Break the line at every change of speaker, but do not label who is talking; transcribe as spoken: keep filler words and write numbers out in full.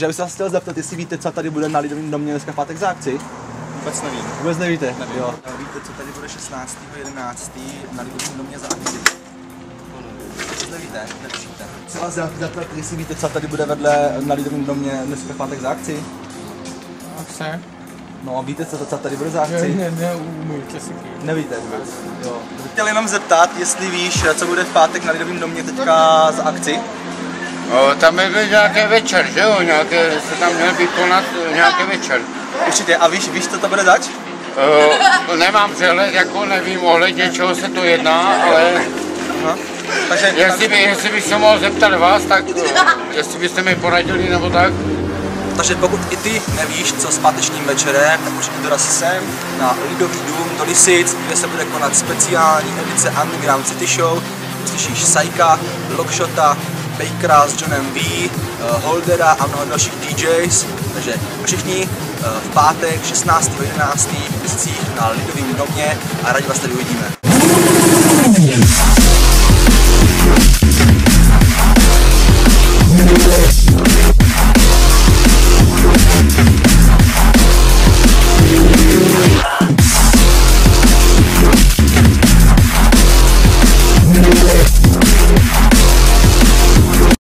Takže já bych se vás chtěl zeptat, jestli víte, co tady bude na Lidovém domě dneska v pátek za akci?
Vůbec nevím.
Vůbec nevíte?
Nevím.
Jo.
Víte, co tady bude šestnáctého jedenáctého na Lidovém domě za akci? Vůbec nevíte? Netušíte.
Chci vás zeptat, jestli víte, co tady bude vedle na Lidovém domě dneska v pátek za akci?
Akce?
No a víte, co, co tady bude za akci?
Ne, ne, umíte si.
Nevíte vůbec? Jo.
Chtěl jenom zeptat, jestli víš, co bude v pátek na Lidovém domě teďka za akci?
O, tam byl nějaký večer, že jo? Nějaké, se tam měl vykonat nějaký večer.
Určitě. A víš, víš, co to bude zač?
O, nemám přehled, jako nevím ohledně čeho se to jedná, ale
Aha. Takže
jestli, by, jestli bych se mohl zeptat vás, tak jestli byste mi poradili nebo tak.
Takže pokud i ty nevíš, co s pátečním večerem, tak určitě dorazí sem na Lidový dům do Lisic, kde se bude konat speciální edice Underground City Show. Uslyšíš Sajka, Lockshota, Bakera s Johnem V, Holdera a mnoho dalších D Js. Takže všichni v pátek šestnáctého jedenáctého v Lisicích na Lidovém domě a rádi vás tady uvidíme.
Yeah.